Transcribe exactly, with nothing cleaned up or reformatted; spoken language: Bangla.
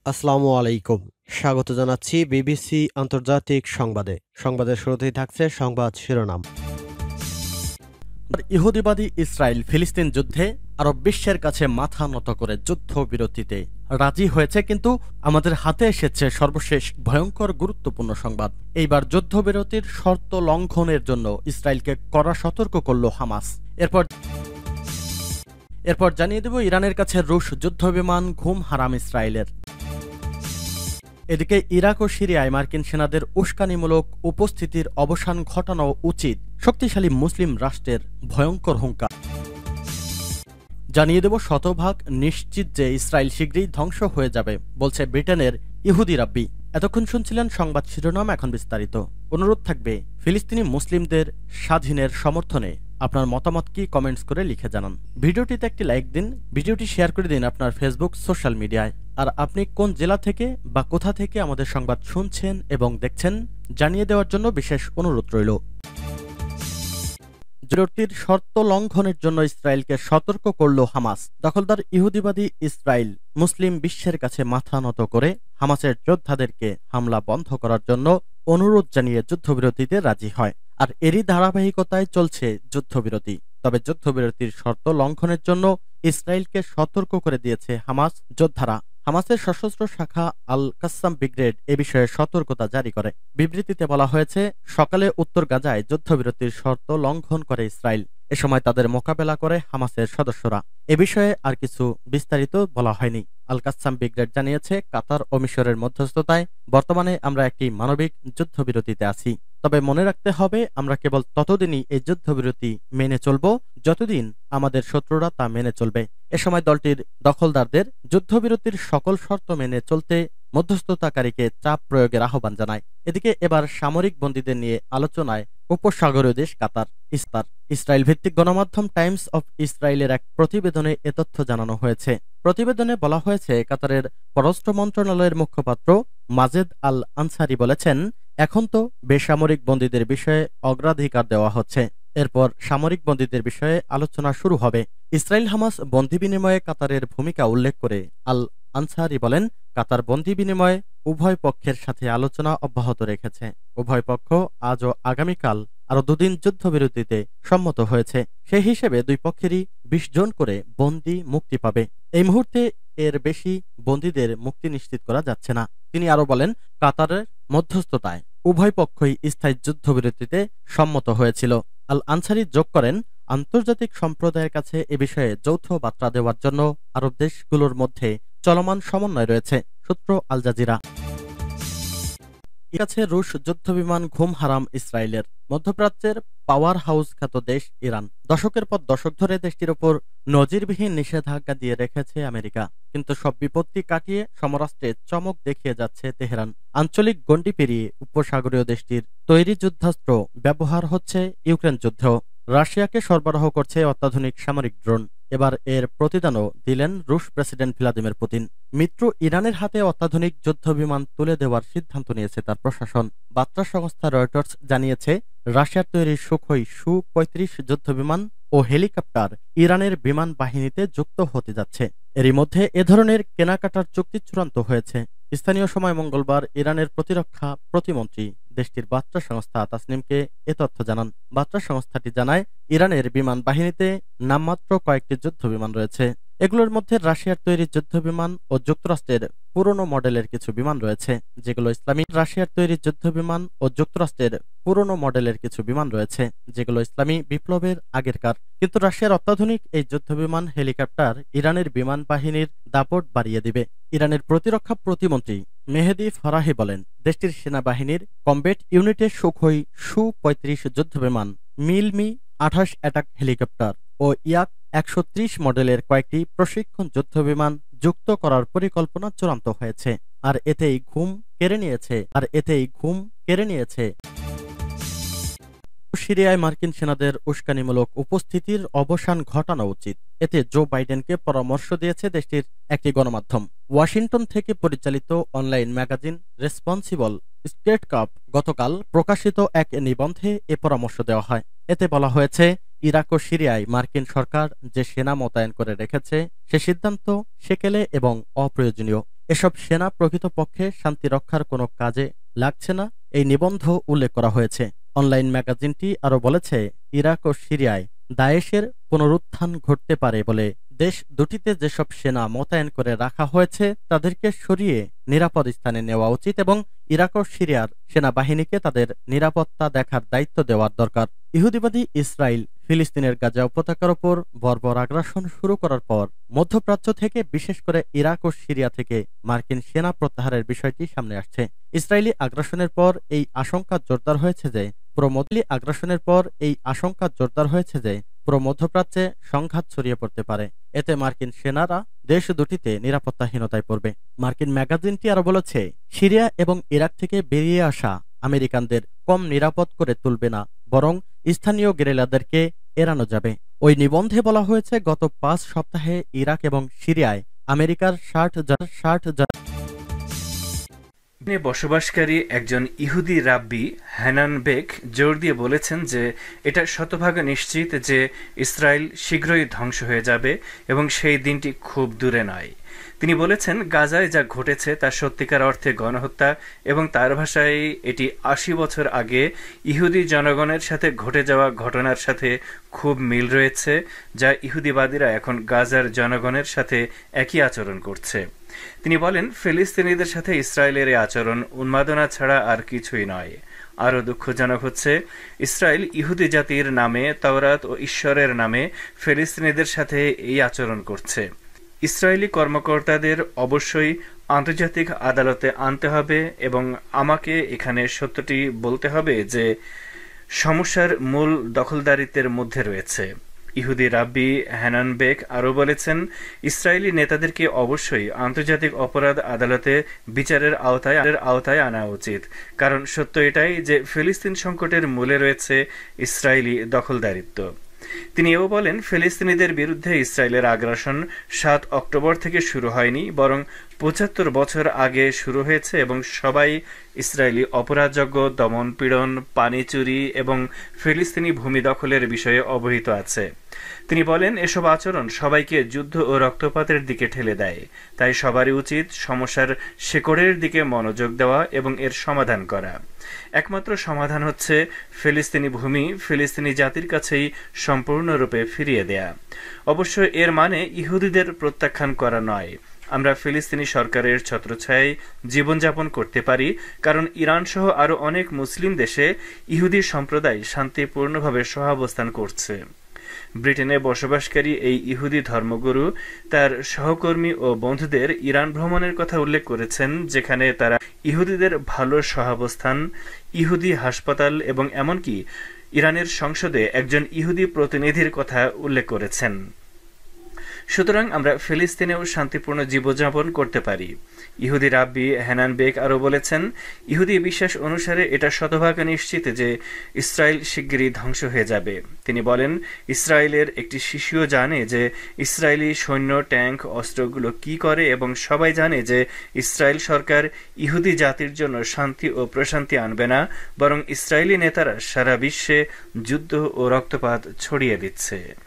আসসালামু আলাইকুম। স্বাগত জানাচ্ছি বিবিসি আন্তর্জাতিক সংবাদে। সংবাদের শুরুতেই থাকছে সংবাদ শিরোনাম। ইহুদিবাদী ইসরায়েল ফিলিস্তিন যুদ্ধে আরব বিশ্বের কাছে মাথা নত করে যুদ্ধবিরতিতে রাজি হয়েছে, কিন্তু আমাদের হাতে এসেছে সর্বশেষ ভয়ঙ্কর গুরুত্বপূর্ণ সংবাদ। এইবার যুদ্ধবিরতির শর্ত লঙ্ঘনের জন্য ইসরায়েলকে কড়া সতর্ক করল হামাস। এরপর এরপর জানিয়ে দেব ইরানের কাছে রুশ যুদ্ধবিমান ঘুম হারাম ইসরায়েলের। এদিকে ইরাক ও সিরিয়ায় মার্কিন সেনাদের উস্কানিমূলক উপস্থিতির অবসান ঘটানো উচিত, শক্তিশালী মুসলিম রাষ্ট্রের ভয়ঙ্কর হুঙ্কার। জানিয়ে দেব শতভাগ নিশ্চিত যে ইসরায়েল শীঘ্রই ধ্বংস হয়ে যাবে, বলছে ব্রিটেনের ইহুদি রাব্বি। এতক্ষণ শুনছিলেন সংবাদ শিরোনাম, এখন বিস্তারিত। অনুরোধ থাকবে ফিলিস্তিনি মুসলিমদের স্বাধীনের সমর্থনে আপনার মতামত কি কমেন্টস করে লিখে জানান। ভিডিওটিতে একটি লাইক দিন, ভিডিওটি শেয়ার করে দিন আপনার ফেসবুক সোশ্যাল মিডিয়ায়। আর আপনি কোন জেলা থেকে বা কোথা থেকে আমাদের সংবাদ শুনছেন এবং দেখছেন জানিয়ে দেওয়ার জন্য বিশেষ অনুরোধ রইল। বিরতির শর্ত লঙ্ঘনের জন্য ইসরায়েলকে সতর্ক করল হামাস। দখলদার ইহুদিবাদী ইসরায়েল মুসলিম বিশ্বের কাছে মাথা নত করে হামাসের যোদ্ধাদেরকে হামলা বন্ধ করার জন্য অনুরোধ জানিয়ে যুদ্ধবিরতিতে রাজি হয়। আর এরই ধারাবাহিকতায় চলছে যুদ্ধবিরতি। তবে যুদ্ধবিরতির শর্ত লঙ্ঘনের জন্য ইসরায়েলকে সতর্ক করে দিয়েছে হামাস যোদ্ধারা। হামাসের সশস্ত্র শাখা আল কাসাম ব্রিগেড এ বিষয়ে সতর্কতা জারি করে। বিবৃতিতে বলা হয়েছে, সকালে উত্তর গাজায় যুদ্ধবিরতির শর্ত লঙ্ঘন করে ইসরায়েল। এ সময় তাদের মোকাবেলা করে হামাসের সদস্যরা। এ বিষয়ে আর কিছু বিস্তারিত বলা হয়নি। আল কাসাম ব্রিগেড জানিয়েছে, কাতার ও মিশরের মধ্যস্থতায় বর্তমানে আমরা একটি মানবিক যুদ্ধবিরতিতে আছি। তবে মনে রাখতে হবে, আমরা কেবল ততদিনই এই যুদ্ধবিরতি মেনে চলব যতদিন আমাদের শত্রুরা তা মেনে চলবে। এ সময় দলটির দখলদারদের যুদ্ধবিরতির সকল শর্ত মেনে চলতে মধ্যস্থতাকারীকে চাপ প্রয়োগের আহ্বান জানায়। এদিকে এবার সামরিক বন্দীদের নিয়ে আলোচনায় উপসাগরীয় দেশ কাতার। ইস্তার ইসরায়েল ভিত্তিক গণমাধ্যম টাইমস অফ ইসরায়েলের এক প্রতিবেদনে এ তথ্য জানানো হয়েছে। প্রতিবেদনে বলা হয়েছে, কাতারের পররাষ্ট্র মন্ত্রণালয়ের মুখপাত্র মাজেদ আল আনসারি বলেছেন, এখন তো বেসামরিক বন্দীদের বিষয়ে অগ্রাধিকার দেওয়া হচ্ছে, এরপর সামরিক বন্দীদের বিষয়ে আলোচনা শুরু হবে। ইসরায়েল হামাস বন্দী বিনিময়ে কাতারের ভূমিকা উল্লেখ করে আল আনসারি বলেন, কাতার বন্দী বিনিময়ে উভয় পক্ষের সাথে আলোচনা অব্যাহত রেখেছে। উভয় পক্ষ আজ ও আগামীকাল আরো দুদিন যুদ্ধবিরতিতে সম্মত হয়েছে। সেই হিসেবে দুই পক্ষেরই বিশ জন করে বন্দী মুক্তি পাবে। এই মুহূর্তে এর বেশি বন্দীদের মুক্তি নিশ্চিত করা যাচ্ছে না। তিনি আরো বলেন, কাতারের মধ্যস্থতায় উভয় পক্ষই স্থায়ী যুদ্ধবিরতিতে সম্মত হয়েছিল। আল আনসারি যোগ করেন, আন্তর্জাতিক সম্প্রদায়ের কাছে এ বিষয়ে যৌথ বার্তা দেওয়ার জন্য আরব দেশগুলোর মধ্যে চলমান সমন্বয় রয়েছে। সূত্র আল জাজিরা। কাছে রুশ যুদ্ধবিমান ঘুম হারাম ইসরায়েলের। মধ্যপ্রাচ্যের পাওয়ার হাউস খ্যাত দেশ ইরান দশকের পর দশক ধরে দেশটির ওপর নজিরবিহীন নিষেধাজ্ঞা দিয়ে রেখেছে আমেরিকা। কিন্তু সব বিপত্তি কাটিয়ে সমরাষ্ট্রে চমক দেখিয়ে যাচ্ছে তেহরান। আঞ্চলিক গণ্ডি পেরিয়ে উপসাগরীয় দেশটির তৈরি যুদ্ধাস্ত্র ব্যবহার হচ্ছে ইউক্রেন যুদ্ধেও। রাশিয়াকে সরবরাহ করছে অত্যাধুনিক সামরিক ড্রোন। এবার এর প্রতিদানও দিলেন রুশ প্রেসিডেন্ট ভ্লাদিমির পুতিন। মিত্র ইরানের হাতে অত্যাধুনিক যুদ্ধবিমান তুলে দেওয়ার সিদ্ধান্ত নিয়েছে তার প্রশাসন। বার্তা সংস্থা রয়টার্স জানিয়েছে, রাশিয়ার তৈরি সুখোই সু পঁয়ত্রিশ যুদ্ধবিমান ও হেলিকপ্টার ইরানের বিমান বাহিনীতে যুক্ত হতে যাচ্ছে। এরই মধ্যে এ ধরনের কেনাকাটার চুক্তি চূড়ান্ত হয়েছে। স্থানীয় সময় মঙ্গলবার ইরানের প্রতিরক্ষা প্রতিমন্ত্রী দেশটির বার্তা সংস্থা তাসনিমকে এ তথ্য জানান। বার্তা সংস্থাটি জানায়, ইরানের বিমান বাহিনীতে নামমাত্র কয়েকটি যুদ্ধবিমান রয়েছে। এগুলোর মধ্যে রাশিয়ার তৈরি যুদ্ধবিমান ও যুক্তরাষ্ট্রের পুরনো মডেলের কিছু বিমান রয়েছে, যেগুলো ইসলামী রাশিয়ার তৈরি যুদ্ধবিমান ও যুক্তরাষ্ট্রের পুরনো মডেলের কিছু বিমান রয়েছে, যেগুলো ইসলামী বিপ্লবের আগেরকার। কিন্তু রাশিয়ার অত্যাধুনিক এই যুদ্ধবিমান হেলিকপ্টার ইরানের বিমান বাহিনীর দাপট বাড়িয়ে দিবে। ইরানের প্রতিরক্ষা প্রতিমন্ত্রী মেহেদি ফরাহি বলেন, দেশটির সেনাবাহিনীর কমব্যাট ইউনিটের সুখোই সু পঁয়ত্রিশ যুদ্ধবিমান, মিলমি আঠাশ অ্যাটাক হেলিকপ্টার ও ইয়াক একশো ত্রিশ মডেলের কয়েকটি প্রশিক্ষণ যুদ্ধবিমান যুক্ত করার পরিকল্পনা চূড়ান্ত হয়েছে। আর এতেই ঘুম কেড়ে নিয়েছে আর এতেই ঘুম কেড়ে নিয়েছে সিরিয়ায় মার্কিন সেনাদের উস্কানিমূলক উপস্থিতির অবসান ঘটানো উচিত। এতে জো বাইডেনকে পরামর্শ দিয়েছে দেশটির একটি গণমাধ্যম। ওয়াশিংটন থেকে পরিচালিত online magazine responsible statecraft গতকাল প্রকাশিত এক নিবন্ধে এ পরামর্শ দেওয়া হয়। এতে বলা হয়েছে, ইরাক ও সিরিয়ায় মার্কিন সরকার যে সেনা মোতায়েন করে রেখেছে সে সিদ্ধান্ত সেকেলে এবং অপ্রয়োজনীয়। এসব সেনা প্রকৃতপক্ষে শান্তি রক্ষার কোনো কাজে লাগছে না, এই নিবন্ধ উল্লেখ করা হয়েছে। অনলাইন ম্যাগাজিনটি আরও বলেছে, ইরাক ও সিরিয়ায় দায়েশের পুনরুত্থান ঘটতে পারে বলে দেশ দুটিতে যেসব সেনা মোতায়েন করে রাখা হয়েছে তাদেরকে সরিয়ে নিরাপদ স্থানে নেওয়া উচিত এবং ইরাক ও সিরিয়ার সেনাবাহিনীকে তাদের নিরাপত্তা দেখার দায়িত্ব দেওয়ার দরকার। ইহুদিবাদী ইসরায়েল ফিলিস্তিনের গাজা উপত্যকার ওপর বর্বর আগ্রাসন শুরু করার পর মধ্যপ্রাচ্য থেকে, বিশেষ করে ইরাক ও সিরিয়া থেকে মার্কিন সেনা প্রত্যাহারের বিষয়টি সামনে আসছে। ইসরায়েলি আগ্রাসনের পর এই আশঙ্কা জোরদার হয়েছে যে পুরো মধ্যলি আগ্রাসনের পর এই আশঙ্কা জোরদার হয়েছে যে পুরো মধ্যপ্রাচ্যে সংঘাত ছড়িয়ে পড়তে পারে। এতে মার্কিন সেনারা দেশ দুটিতে নিরাপত্তাহীনতায় পড়বে। মার্কিন ম্যাগাজিনটি আরো বলেছে, সিরিয়া এবং ইরাক থেকে বেরিয়ে আসা আমেরিকানদের কম নিরাপদ করে তুলবে না, বরং স্থানীয় গেরিলাদেরকে এড়ানো যাবে। ওই নিবন্ধে বলা হয়েছে, গত পাঁচ সপ্তাহে ইরাক এবং সিরিয়ায় আমেরিকার ষাট ষাট বসবাসকারী একজন ইহুদি রাব্বি হ্যানান বেক জোর দিয়ে বলেছেন যে এটা শতভাগ নিশ্চিত যে ইসরায়েল শীঘ্রই ধ্বংস হয়ে যাবে এবং সেই দিনটি খুব দূরে নয়। তিনি বলেছেন, গাজায় যা ঘটেছে তা সত্যিকার অর্থে গণহত্যা এবং তার ভাষায় এটি আশি বছর আগে ইহুদি জনগণের সাথে ঘটে যাওয়া ঘটনার সাথে খুব মিল রয়েছে, যা ইহুদিবাদীরা এখন গাজার জনগণের সাথে একই আচরণ করছে। তিনি বলেন, ফিলিস্তিনিদের সাথে ইসরায়েলের এই আচরণ উন্মাদনা ছাড়া আর কিছুই নয়। আরও দুঃখজনক হচ্ছে, ইসরায়েল ইহুদি জাতির নামে, তাওরাত ও ঈশ্বরের নামে ফিলিস্তিনিদের সাথে এই আচরণ করছে। ইসরায়েলি কর্মকর্তাদের অবশ্যই আন্তর্জাতিক আদালতে আনতে হবে এবং আমাকে এখানে সত্যটি বলতে হবে যে সমস্যার মূল দখলদারিত্বের মধ্যে রয়েছে। ইহুদি রাব্বি হ্যানান বেক আরও বলেছেন, ইসরায়েলি নেতাদেরকে অবশ্যই আন্তর্জাতিক অপরাধ আদালতে বিচারের আওতায় আওতায় আনা উচিত, কারণ সত্য এটাই যে ফিলিস্তিন সংকটের মূলে রয়েছে ইসরায়েলি দখলদারিত্ব। তিনি এও বলেন, ফিলিস্তিনিদের বিরুদ্ধে ইসরায়েলের আগ্রাসন সাত অক্টোবর থেকে শুরু হয়নি, বরং পঁচাত্তর বছর আগে শুরু হয়েছে এবং সবাই ইসরায়েলি অপরাধযোগ্য দমন পীড়ন, পানি চুরি এবং ফিলিস্তিনি ভূমি দখলের বিষয়ে অবহিত আছে। তিনি বলেন, এসব আচরণ সবাইকে যুদ্ধ ও রক্তপাতের দিকে ঠেলে দেয়, তাই সবারই উচিত সমস্যার শেকড়ের দিকে মনোযোগ দেওয়া এবং এর সমাধান করা। একমাত্র সমাধান হচ্ছে ফিলিস্তিনি ভূমি ফিলিস্তিনি জাতির কাছেই সম্পূর্ণরূপে ফিরিয়ে দেয়া। অবশ্য এর মানে ইহুদিদের প্রত্যাখ্যান করা নয়। আমরা ফিলিস্তিনি সরকারের ছত্রছায়ায় জীবনযাপন করতে পারি, কারণ ইরান সহ আরও অনেক মুসলিম দেশে ইহুদি সম্প্রদায় শান্তিপূর্ণভাবে সহাবস্থান করছে। ব্রিটেনে বসবাসকারী এই ইহুদি ধর্মগুরু তার সহকর্মী ও বন্ধুদের ইরান ভ্রমণের কথা উল্লেখ করেছেন, যেখানে তারা ইহুদিদের ভালো সহাবস্থান, ইহুদি হাসপাতাল এবং এমনকি ইরানের সংসদে একজন ইহুদি প্রতিনিধির কথা উল্লেখ করেছেন। সুতরাং আমরা ফিলিস্তিনেও শান্তিপূর্ণ জীবনযাপন করতে পারি। ইহুদি রাব্বি হ্যানান বেক আরও বলেছেন, ইহুদি বিশ্বাস অনুসারে এটা শতভাগ নিশ্চিত যে ইসরায়েল শিগগিরই ধ্বংস হয়ে যাবে। তিনি বলেন, ইসরায়েলের একটি শিশুও জানে যে ইসরায়েলি সৈন্য, ট্যাঙ্ক, অস্ত্রগুলো কি করে এবং সবাই জানে যে ইসরায়েল সরকার ইহুদি জাতির জন্য শান্তি ও প্রশান্তি আনবে না, বরং ইসরায়েলি নেতারা সারা বিশ্বে যুদ্ধ ও রক্তপাত ছড়িয়ে দিচ্ছে।